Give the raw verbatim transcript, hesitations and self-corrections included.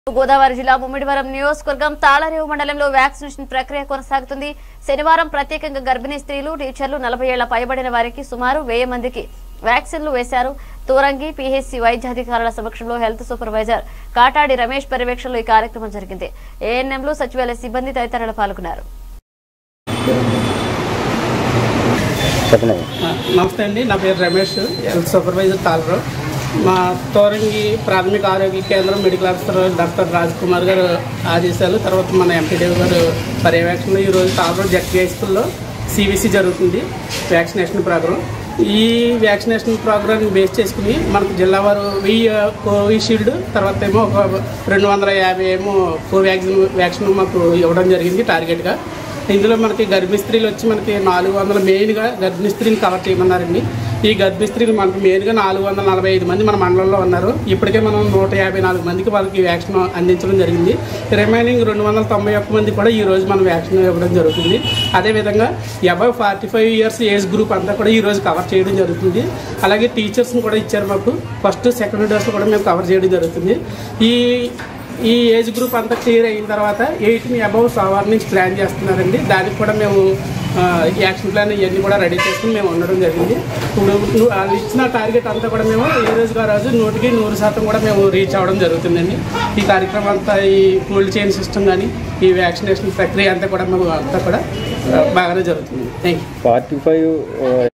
గోదావరి జిల్లా ముమ్మిడివరం నియోజకవర్గం తాళరేవు మండలంలో వ్యాక్సినేషన్ ప్రక్రియ కొనసాగుతుంది. శనివారం ప్రత్యేకంగా గర్భిణీ స్త్రీలు, టీచర్లు, నలభై ఏళ్ల పైబడిన వారికి సుమారు వెయ్యి మందికి వ్యాక్సిన్లు వేశారు. తూరంగి పీహెచ్సీ వైద్యాధికారుల సమక్షంలో హెల్త్ సూపర్వైజర్ కాటాడి రమేష్ పర్యవేక్షణలో ఈ కార్యక్రమం జరిగింది. ఏఎన్ఎంలు, సచివాలయ సిబ్బంది తదితరులు పాల్గొన్నారు. నమస్తే అండి, నా పేరు రమేష్, హెల్త్ సూపర్వైజర్ తాళరావు. మా తోరంగి ప్రాథమిక ఆరోగ్య కేంద్రం medical officer doctor Raj Kumar గారు ఆదేశాలు తర్వాత మన ఎంపీడీ గారు పర్యవేక్షణలో ఈరోజు తాళరావు జెడ్పీ హై స్కూల్లో సిబిసి జరుగుతుంది వ్యాక్సినేషన్ ప్రోగ్రాం. ఈ వ్యాక్సినేషన్ ప్రోగ్రామ్ని బేస్ చేసుకుని మనకు జిల్లా వారు వెయ్యి కోవిషీల్డ్, తర్వాత ఏమో ఒక రెండు వందల యాభై ఏమో కోవాక్సిన్ వ్యాక్సిన్ మాకు ఇవ్వడం జరిగింది టార్గెట్గా. ఇందులో మనకి గర్భిణీ స్త్రీలు వచ్చి మనకి నాలుగు వందల మెయిన్గా గర్భిణీ స్త్రీని కవర్ చేయమన్నారండి. ఈ గర్భిణీ స్త్రీలు మనకు మెయిన్గా నాలుగు వందల నలభై ఐదు మంది మన మండలంలో ఉన్నారు. ఇప్పటికే మనం నూట యాభై నాలుగు మందికి వాళ్ళకి వ్యాక్సిన్ అందించడం జరిగింది. రిమైనింగ్ రెండు వందల తొంభై ఒక్క మంది కూడా ఈ రోజు మనం వ్యాక్సిన్ ఇవ్వడం జరుగుతుంది. అదేవిధంగా above forty five years age group అంతా కూడా ఈ రోజు కవర్ చేయడం జరుగుతుంది. అలాగే టీచర్స్ని కూడా ఇచ్చారు మాకు. ఫస్ట్ సెకండ్ డోస్ కూడా మేము కవర్ చేయడం జరుగుతుంది. ఈ ఈ ఏజ్ గ్రూప్ అంతా క్లియర్ అయిన తర్వాత ఎయిట్ని అబవ్ సవర్ నుంచి ప్లాన్ చేస్తున్నారండి. దానికి కూడా మేము యాక్షన్ ప్లాన్ ఇవన్నీ కూడా రెడీ చేసుకుని మేము ఉండడం జరిగింది. ఇప్పుడు వాళ్ళు ఇచ్చిన టార్గెట్ అంతా కూడా మేము ఏ రోజుగా రోజు నూటికి నూరు శాతం కూడా మేము రీచ్ అవ్వడం జరుగుతుందండి. ఈ కార్యక్రమం అంతా ఈ కోల్డ్ చైన్ సిస్టమ్ కానీ ఈ వ్యాక్సినేషన్ ప్రక్రియ అంతా కూడా మేము అంతా కూడా బాగానే జరుగుతుంది. Thank you. Forty five